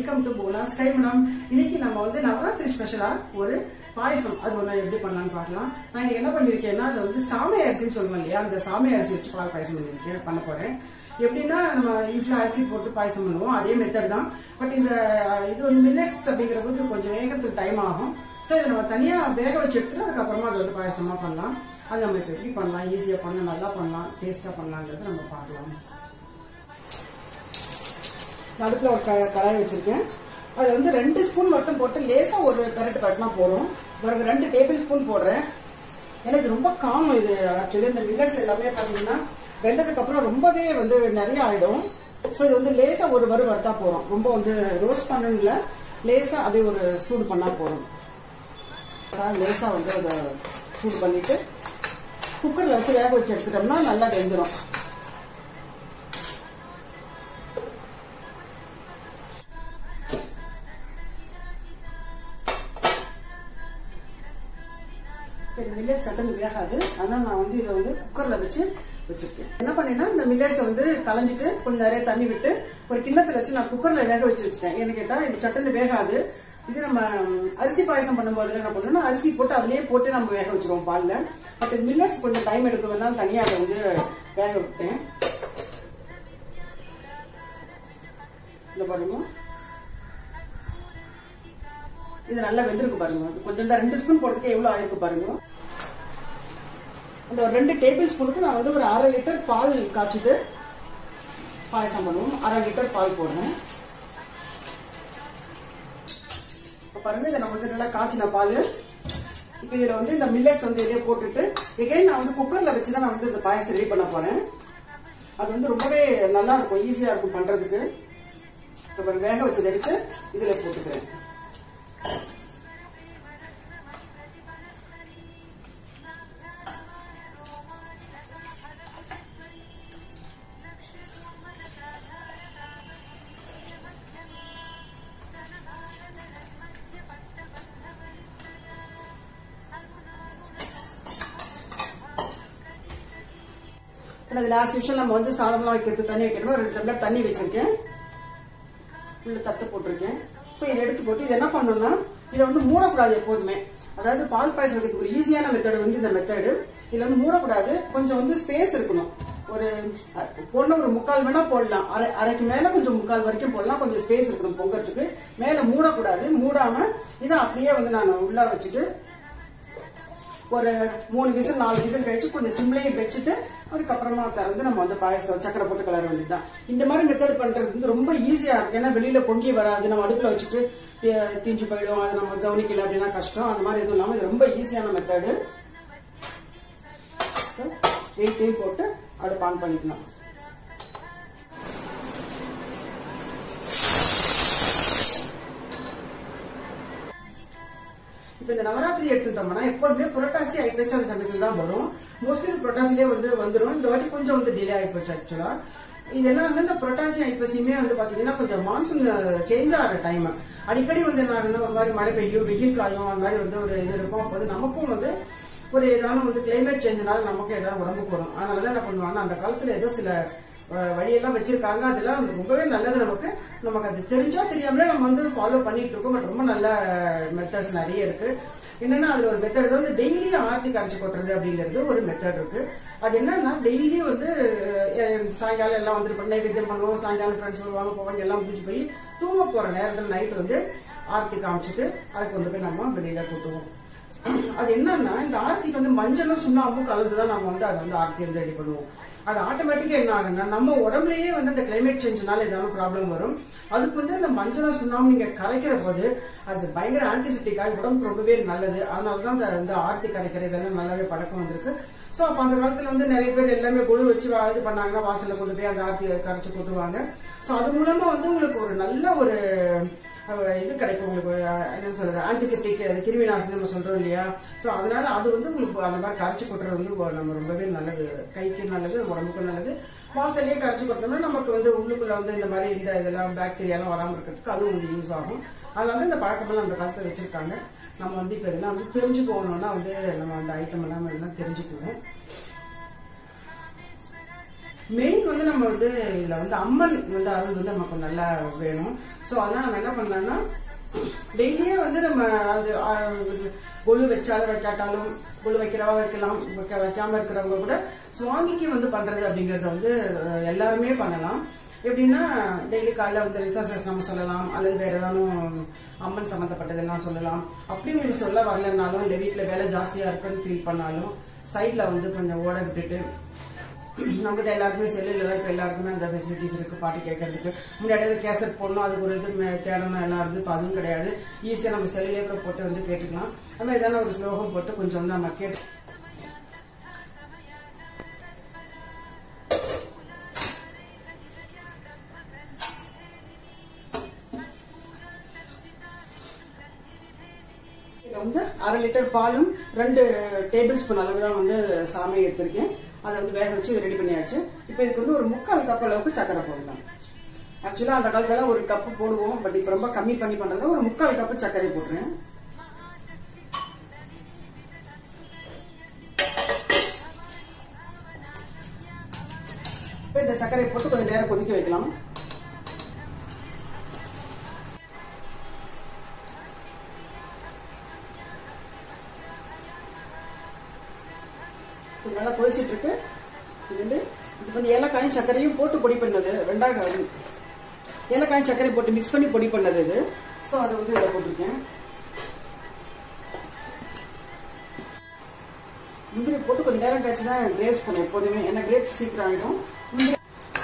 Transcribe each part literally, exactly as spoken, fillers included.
Welcome to போலாஸ் கைமணம். இன்னைக்கு நம்ம வந்து நவராத்திரி ஸ்பெஷலா ஒரு பாயசம் அது ஒன்று எப்படி பண்ணலான்னு பார்க்கலாம். நான் இன்னைக்கு என்ன பண்ணிருக்கேன்னா அதை வந்து சாமை அரிசின்னு சொல்லுவோம் இல்லையா, அந்த சாமை அரிசி வச்சு பால் பாயசம் பண்ணிருக்கேன் பண்ண போறேன். எப்படின்னா நம்ம யூஸ்வலா அரிசி போட்டு பாயசம் பண்ணுவோம், அதே மெத்தட் தான். பட் இந்த இது வந்து மில்லட்ஸ் அப்படிங்கிற போது கொஞ்சம் வேகத்துக்கு டைம் ஆகும். ஸோ இதை நம்ம தனியா வேக வச்சு எடுத்துட்டு அதுக்கப்புறமா அதை வந்து பாயசமா பண்ணலாம். அது நம்ம இப்போ எப்படி பண்ணலாம், ஈஸியா பண்ணலாம், நல்லா பண்ணலாம், டேஸ்டா பண்ணலாங்கிறது நம்ம பார்க்கலாம். அடுப்புல ஒரு கடாய் வச்சிருக்கேன். அதுல வந்து ரெண்டு ஸ்பூன் மட்டும் போட்டு லேசா ஒரு பெரட்டு கட்டினா போதும். பிறகு ரெண்டு டேபிள் ஸ்பூன் போடுறேன். எனக்கு ரொம்ப காமம் இது. ஆக்சுவலி இந்த மில்லட்ஸ் எல்லாமே பார்த்தீங்கன்னா வெந்ததுக்கு அப்புறம் ரொம்பவே வந்து நிறைய ஆயிடும். ஸோ இது வந்து லேசா ஒரு வறு வறுத்தா போறோம். ரொம்ப வந்து ரோஸ்ட் பண்ணணும்ல, லேசா அப்படியே ஒரு சூடு பண்ணா போறோம். லேசா வந்து அதை சூடு பண்ணிட்டு குக்கர்ல வச்சு வேக வச்சு எடுத்துட்டோம்னா நல்லா வெந்துடும். மில்லட்ஸ் சட்டன் வேகாது, அதனால நான் வந்து இதை வந்து குக்கர்ல வச்சு வச்சிருக்கேன். என்ன பண்ணேன்னா இந்த மில்லட்ஸை வந்து களைஞ்சிட்டு கொஞ்சம் நிறைய தண்ணி விட்டு ஒரு கிண்ணத்துல வச்சு நான் குக்கர்ல வேக வச்சு வச்சுட்டேன். ஏன்னு கேட்டா இந்த சட்டன் வேகாது. இது நம்ம அரிசி பாயசம் பண்ணும்போது என்ன பண்ணணும்னா அரிசி போட்டு அதுலயே போட்டு நம்ம வேக வச்சிருவோம் பால்ல. பட் மில்லட்ஸ் கொஞ்சம் டைம் எடுக்கிறதுனால தனியா அதை வந்து வேக விட்டேன். இந்த பாருங்க, இது நல்லா வெந்திருக்கு பாருங்க. கொஞ்சம் தான் ரெண்டு ஸ்பூன் போடுறதுக்கு எவ்வளவு ஆயிருக்கு பாருங்க. அந்த ஒரு ரெண்டு டேபிள் ஸ்பூனுக்கு நான் வந்து ஒரு அரை லிட்டர் பால் காய்ச்சிட்டு பாயசம் பண்ணுவோம். அரை லிட்டர் பால் போடுறேன். பாருங்க, இதை நம்ம வந்து நல்லா காய்ச்சின பால். இப்போ இதுல வந்து இந்த மில்லட்ஸ் வந்து இதே போட்டுட்டு எகைன் நான் வந்து குக்கர்ல வச்சுதான் நான் வந்து இந்த பாயசம் ரெடி பண்ண போறேன். அது வந்து ரொம்பவே நல்லா இருக்கும், ஈஸியா இருக்கும் பண்றதுக்கு. இப்போ வேக வச்சதை எடுத்து இதுல போட்டுக்கிறேன். லாஸ்ட் விஷயம் நம்ம வந்து சாதம்லாம் வைக்கிறது தண்ணி வைக்கிறோம். ரெண்டு டம்ளர் தண்ணி வச்சிருக்கேன், உள்ள தட்டு போட்டிருக்கேன். ஸோ இதை எடுத்து போட்டு இது என்ன பண்ணணும்னா இதை வந்து மூடக்கூடாது எப்போதுமே. அதாவது பால் பாயசம் வைக்கிறதுக்கு ஒரு ஈஸியான மெத்தடு வந்து இந்த மெத்தடு. இதுல வந்து மூடக்கூடாது, கொஞ்சம் வந்து ஸ்பேஸ் இருக்கணும். ஒரு பொண்ணு ஒரு முக்கால் வேணா போடலாம், அரை அரைக்கு மேல கொஞ்சம் முக்கால் வரைக்கும் போடலாம். கொஞ்சம் ஸ்பேஸ் இருக்கணும் பொங்கறதுக்கு. மேல மூடக்கூடாது. மூடாம இதை அப்படியே வந்து நான் உள்ள வச்சுட்டு ஒரு மூணு விசில் நாலு விசில் கழிச்சு கொஞ்சம் சிம்லையும் வச்சுட்டு அதுக்கப்புறமா திறந்து நம்ம வந்து பாயசத்தை சக்கரை போட்டு கலர வேண்டியதுதான். இந்த மாதிரி மெத்தட் பண்றது வந்து ரொம்ப ஈஸியா இருக்கு. ஏன்னா வெளியில பொங்கி வராது, நம்ம அடுப்புல வச்சுட்டு தீஞ்சு போயிடும், அது நம்ம கவனிக்கல அப்படின்னா கஷ்டம். அந்த மாதிரி எதுவும் இல்லாம இது ரொம்ப ஈஸியான மெத்தடு. வெயிட்டையும் போட்டு அடுப்பு ஆன் பண்ணிக்கலாம். இப்ப இந்த நவராத்திரி எடுத்துட்டோம்னா எப்போதுமே புரட்டாசி ஐப்பசி அந்த சமயத்துல தான் வரும். மோஸ்ட்லி புரட்டாசிலே வந்து வந்துடும். இந்த வாட்டி கொஞ்சம் வந்து டிலே ஆயிப்போச்சு. ஆக்சுவலா இது என்ன வந்து இந்த புரட்டாசி ஐப்பசியுமே வந்து பாத்தீங்கன்னா கொஞ்சம் மான்சூன் சேஞ்ச் ஆகிற டைம். அடிக்கடி வந்து நான் ஒரு மாதிரி மழை பெய்யும், வெயில் காயும், அந்த மாதிரி வந்து ஒரு இது இருக்கும். அப்போது நமக்கும் வந்து ஒரு ஏதாவது வந்து கிளைமேட் சேஞ்சுனால நமக்கு ஏதாவது உடம்புக்கு வரும். அதனாலதான் என்ன பண்ணுவாங்க, அந்த காலத்துல ஏதோ சில வழியெல்லாம் வச்சிருக்காங்க. அதெல்லாம் ரொம்பவே நல்லது. நமக்கு நமக்கு அது தெரிஞ்சா தெரியாமலே நம்ம வந்து ஃபாலோ பண்ணிட்டு இருக்கோம். பட் ரொம்ப நல்ல மெத்தட்ஸ் நிறைய இருக்கு. என்னன்னா அதுல ஒரு மெத்தட் வந்து டெய்லியும் ஆர்த்தி கரைச்சி கொட்டுறது அப்படிங்கிறது ஒரு மெத்தட் இருக்கு. அது என்னன்னா டெய்லியும் வந்து சாயங்காலம் எல்லாம் வந்து நைவேத்தியம் பண்ணுவோம். சாயங்காலம் ஃப்ரெண்ட்ஸ் வருவாங்க, போவாங்க, எல்லாம் முடிச்சு போய் தூங்க போற நேரத்தில் நைட் வந்து ஆர்த்தி காமிச்சிட்டு அதை கொண்டு போய் நம்ம வெளியில கொட்டுவோம். அது என்னன்னா இந்த ஆர்த்திக்கு வந்து மஞ்சளும் சுண்ணாம்பும் கலந்துதான் நம்ம வந்து அதை வந்து ஆர்த்தி வந்து ரெடி பண்ணுவோம். அது ஆட்டோமேட்டிக்கா என்ன ஆகுன்னா நம்ம உடம்புலயே வந்து அந்த கிளைமேட் சேஞ்ச்னால ஏதாவது ப்ராப்ளம் வரும். அதுக்கு வந்து அந்த மஞ்சளும் சுண்ணாம்பு நீங்க கரைக்கிற போது அது பயங்கர ஆன்டிசெப்டிக்காக உடம்புக்கு ரொம்பவே நல்லது. அதனாலதான் இந்த ஆர்த்தி கரைக்கிற இதெல்லாம் நல்லாவே பழக்கம் வந்திருக்கு. சோ அப்ப அந்த காலத்துல வந்து நிறைய பேர் எல்லாமே கொழு வச்சு இது பண்ணாங்கன்னா வாசல்ல கொண்டு போய் அந்த ஆர்த்தி கரைச்சு கொட்டுவாங்க. சோ அது மூலமா வந்து உங்களுக்கு ஒரு நல்ல ஒரு இது கிடைக்கும். உங்களுக்கு என்ன சொல்றது, ஆன்டிசெப்டிக் கிருமி நாசினி நம்ம சொல்றோம் இல்லையா. சோ அதனால அது வந்து உங்களுக்கு அந்த மாதிரி கரைச்சு கொட்டுறது வந்து நம்ம ரொம்பவே நல்லது, கைக்கு நல்லது, உடம்புக்கும் நல்லது. வாசல்லையே கரைச்சு கொட்டோம்னா நமக்கு வந்து உள்ளுக்குள்ள வந்து இந்த மாதிரி இந்த இதெல்லாம் பாக்டீரியா எல்லாம் வராமல் இருக்கிறதுக்கு அதுவும் வந்து யூஸ் ஆகும். அதனால வந்து இந்த பழக்கமெல்லாம் அந்த காலத்துல வச்சிருக்காங்க. நம்ம வந்து இப்ப இதெல்லாம் வந்து தெரிஞ்சு போகணும்னா வந்து நம்ம அந்த ஐட்டம் எல்லாம் எல்லாம் தெரிஞ்சுக்குவோம். மெயின் வந்து நம்ம வந்து இதுல வந்து அம்மன் வந்து அருள் வந்து நமக்கு நல்லா வேணும். ஸோ அதனால நம்ம என்ன பண்ணலாம்னா டெய்லியே வந்து நம்ம அது கொலு வச்சாலும் வைக்காட்டாலும் கொலு வைக்கிறவா வைக்கலாம், வைக்க வைக்காம இருக்கிறவங்க கூட சுவாமிக்கு வந்து பண்றது அப்படிங்கறத வந்து எல்லாருமே பண்ணலாம். எப்படின்னா டெய்லி காலைல வந்து ரிசர்சஸ் நம்ம சொல்லலாம், அல்லது வேற ஏதாவது அம்மன் சம்மந்தப்பட்டதெல்லாம் சொல்லலாம். அப்படி உங்களுக்கு சொல்ல வரலன்னாலும் இல்லை வீட்டுல வேலை ஜாஸ்தியா இருக்குன்னு ஃபீல் பண்ணாலும் சைட்ல வந்து கொஞ்சம் ஓட விட்டுட்டு நமக்கு எல்லாருக்குமே செல்லுல தான் இப்போ எல்லாருக்குமே அந்த ஃபெசிலிட்டிஸ் இருக்கு பாட்டு கேட்கறதுக்கு. முன்னாடி கேசட் போடணும், அதுக்கு ஒரு இது தேடணும் எல்லாம் இருந்து, இப்போ அதுவும் கிடையாது. ஈஸியாக நம்ம செல்லுலேயே கூட போட்டு வந்து கேட்டுக்கலாம். நம்ம எதான ஒரு ஸ்லோகம் போட்டு கொஞ்சம் வந்து நம்ம கேட்டு வந்து அரை லிட்டர் பாலும் ரெண்டு டேபிள் ஸ்பூன் அளவு தான் வந்து சாமை எடுத்திருக்கேன். அதை வந்து வேக வச்சு ரெடி பண்ணியாச்சு. இப்போ இதுக்கு வந்து ஒரு முக்கால் கப் அளவுக்கு சக்கரை போடலாம். ஆக்சுவலா அந்த காலத்துல ஒரு கப்பு போடுவோம், பட் இப்போ ரொம்ப கம்மி பண்ணி பண்றதுல ஒரு முக்கால் கப்பு சர்க்கரை போடுறேன். இப்போ இந்த சர்க்கரை போட்டு கொஞ்சம் நேரம் கொதிக்க வைக்கலாம். நல்லா கொதிச்சிட்டு இருக்கு. இது வந்து இது வந்து ஏலக்காயும் சர்க்கரையும் போட்டு பொடி பண்ணது, ரெண்டாவது ஏலக்காயும் சர்க்கரை போட்டு மிக்ஸ் பண்ணி பொடி பண்ணது இது. ஸோ அதை வந்து இதில் போட்டிருக்கேன். முந்திரி போட்டு கொஞ்சம் நேரம் கழிச்சு தான் கிரேப்ஸ் பண்ணேன் எப்போதுமே, ஏன்னா கிரேப்ஸ் சீக்கிரம் ஆகிடும். முந்திரி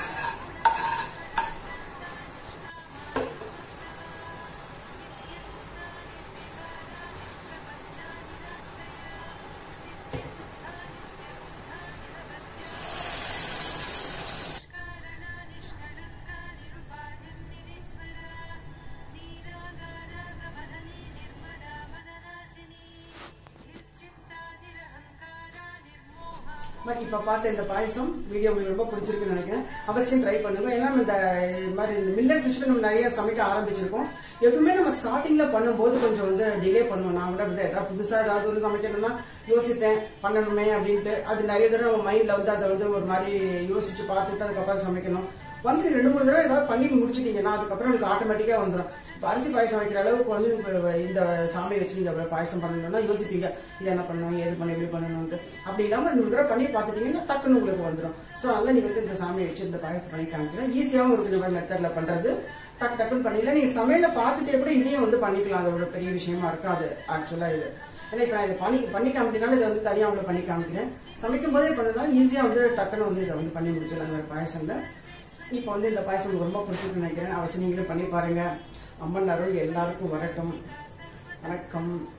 இப்போ பார்த்த இந்த பாயசம் வீடியோ உங்களுக்கு ரொம்ப பிடிச்சிருக்குன்னு நினைக்கிறேன். அவசியம் ட்ரை பண்ணுங்க. ஏன்னா இந்த மாதிரி இந்த மில்லட் சிஸ்டம் நம்ம நிறைய சமைக்க ஆரம்பிச்சிருக்கோம். எதுவுமே நம்ம ஸ்டார்டிங்ல பண்ணும்போது கொஞ்சம் வந்து டிலே பண்ணுவோம். நான் கூட வந்து ஏதாவது புதுசா ஏதாவது ஒரு சமைக்கணும்னா யோசிப்பேன் பண்ணணுமே அப்படின்ட்டு. அது நிறைய தடவை நம்ம மைண்ட்ல வந்து அதை வந்து ஒரு மாதிரி யோசிச்சு பார்த்துட்டு அதுக்கப்புறம் சமைக்கணும். ஒன்ஸ் ரெண்டு மூணு தடவை ஏதாவது பண்ணி முடிச்சிட்டீங்கன்னா அதுக்கப்புறம் எனக்கு ஆட்டோமேட்டிக்கா வந்துடும். இப்போ அரிசி பாயசம் வைக்கிற அளவுக்கு வந்து இந்த சாமியை வச்சு இந்த பாயசம் பண்ணணும்னா யோசிப்பீங்க, இது என்ன பண்ணணும், ஏது பண்ண எப்படி பண்ணணும்ட்டு. அப்படி இல்லாம ரெண்டு தடவை பண்ணி பார்த்துட்டீங்கன்னா டக்குன்னு உங்களுக்கு வந்துடும். ஸோ அதெல்லாம் நீங்க வந்து இந்த சாமியை வச்சு இந்த பாயசம் பண்ணி காமிக்கிறேன். ஈஸியாகவும் இருக்குது இந்த மாதிரி மெத்தட்ல பண்றது. டக்கு டக்குன்னு பண்ணிடலாம். நீங்க சமையல பார்த்துட்டே கூட இதையும் வந்து பண்ணிக்கலாம். அது ஒரு பெரிய விஷயமா இருக்காது ஆக்சுவலா இது. ஏன்னா இப்போ நான் இதை பண்ணி பண்ணி காமிக்கிறனால இதை வந்து தனியாக அவங்கள பண்ணி காமிக்கிறேன். சமைக்கும் போதே பண்ணதுனால ஈஸியா வந்து டக்குன்னு வந்து இதை வந்து பண்ணி முடிச்சிடலாம் இந்த பாயசம்ல. இப்போ வந்து இந்த பாயசம் உங்களுக்கு ரொம்ப பிடிச்சிருக்குன்னு நினைக்கிறேன். அவசியம் நீங்களும் பண்ணி பாருங்க. அம்மன் அருள் எல்லாருக்கும் வரட்டும். வணக்கம்.